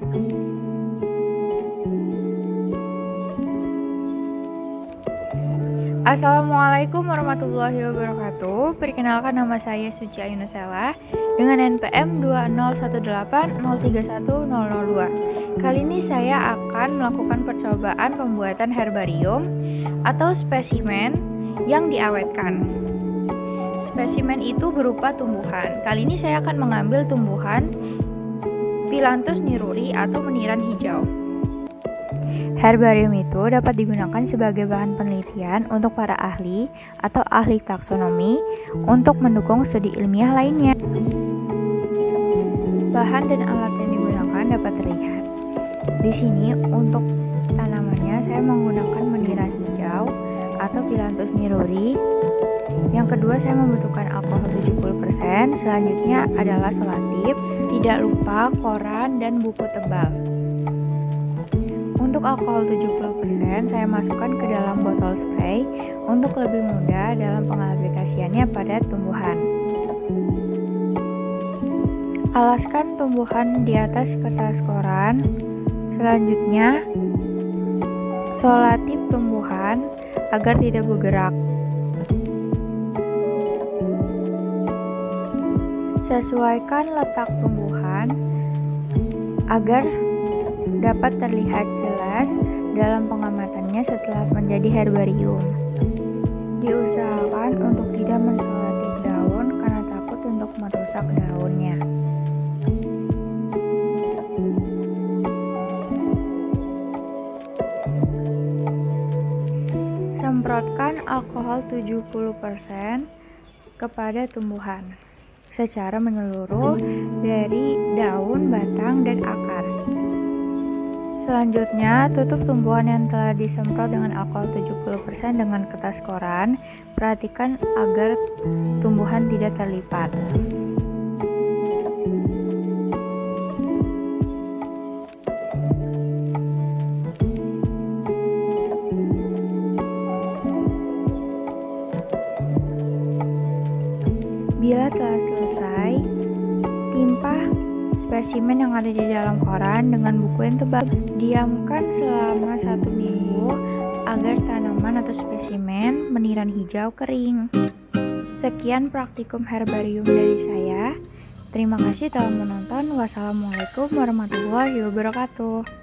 Assalamualaikum warahmatullahi wabarakatuh. Perkenalkan, nama saya Suci Ayunusela dengan NPM 20180310002. Kali ini saya akan melakukan percobaan pembuatan herbarium atau spesimen yang diawetkan. Spesimen itu berupa tumbuhan. Kali ini saya akan mengambil tumbuhan Phyllanthus niruri atau meniran hijau. Herbarium itu dapat digunakan sebagai bahan penelitian untuk para ahli atau ahli taksonomi untuk mendukung studi ilmiah lainnya. Bahan dan alat yang digunakan dapat terlihat. Di sini untuk tanamannya saya menggunakan meniran hijau atau Phyllanthus niruri. Yang kedua, saya membutuhkan alkohol 70%, selanjutnya adalah solatif, tidak lupa koran dan buku tebal. Untuk alkohol 70% saya masukkan ke dalam botol spray untuk lebih mudah dalam pengaplikasiannya pada tumbuhan. Alaskan tumbuhan di atas kertas koran. Selanjutnya, solatif tumbuhan agar tidak bergerak. Sesuaikan letak tumbuhan agar dapat terlihat jelas dalam pengamatannya setelah menjadi herbarium. Diusahakan untuk tidak mensolatif daun karena takut untuk merusak daunnya. Semprotkan alkohol 70% kepada tumbuhan secara menyeluruh dari daun, batang, dan akar. Selanjutnya, tutup tumbuhan yang telah disemprot dengan alkohol 70% dengan kertas koran. Perhatikan agar tumbuhan tidak terlipat. Bila telah selesai, timpa spesimen yang ada di dalam koran dengan buku yang tebal. Diamkan selama 1 minggu agar tanaman atau spesimen meniran hijau kering. Sekian praktikum herbarium dari saya. Terima kasih telah menonton. Wassalamualaikum warahmatullahi wabarakatuh.